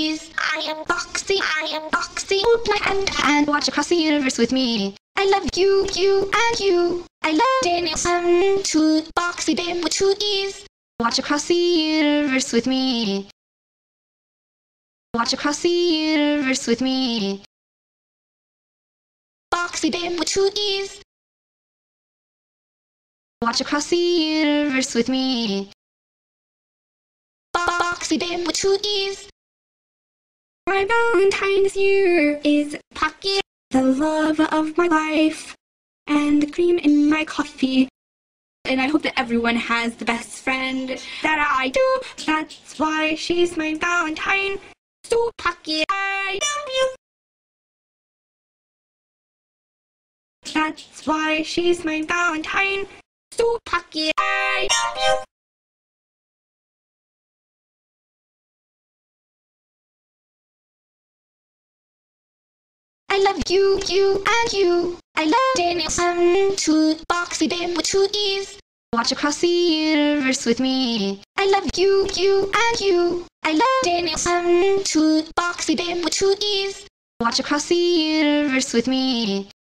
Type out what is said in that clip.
ease. I am Foxy, hold my hand and watch across the universe with me. I love you, you, and you. I love Danielson, to Foxy Bim with 2 E's. Watch across the universe with me. Watch across the universe with me. Foxy Bim with 2 E's. Watch across the universe with me. Foxy Bim with 2 E's. My Valentine this year is Pocky, the love of my life, and the cream in my coffee. And I hope that everyone has the best friend that I do. That's why she's my Valentine. So Pocky, I love you. That's why she's my Valentine. So Pocky, I love you. I love you, you, and you. I love Danielson, to Foxy Bim with 2 E's. Watch across the universe with me. I love you, you, and you. I love Danielson, to Foxy Bim with 2 E's. Watch across the universe with me.